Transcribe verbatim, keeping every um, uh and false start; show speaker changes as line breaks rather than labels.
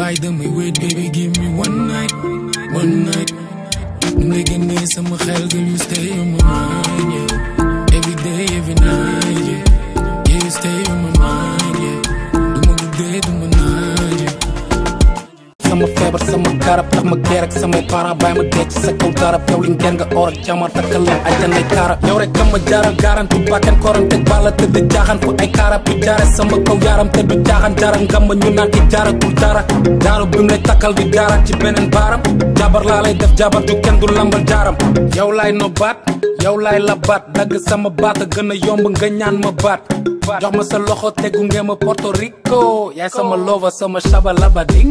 bàyyi damay wait baby give me one night one night nu lay génnee sama xel girl you stay on my mind yeah every day every night yeah yeah you stay on my mind yeah du ma guddee du ma naaj yeah sama feebar sama garab tax ma geer ak samay parents bàyyi ma dee ci sa kaw darab yow li ngeen nga or ak jama takkal la ay janay kaara yow rek kam ma jaaral garantu bakken koram teg bala tëdd jaaxan fu ay kaara bi jaare sama kaw yaram te du jaaxan jaara ngam ma ñu naan ki jaaratul dara daaru bi mu lay takkal di gaaraat ci beneen baaram jabar laa lay def jabar ju kenn du lambal jaaram yow laay no baat yow laay la baat dagg sama baat a gën a yomb nga ñaan ma baat jox ma sa loxo tegu ngeen ma Porto Rico yaay sama lova sama shabalaba ding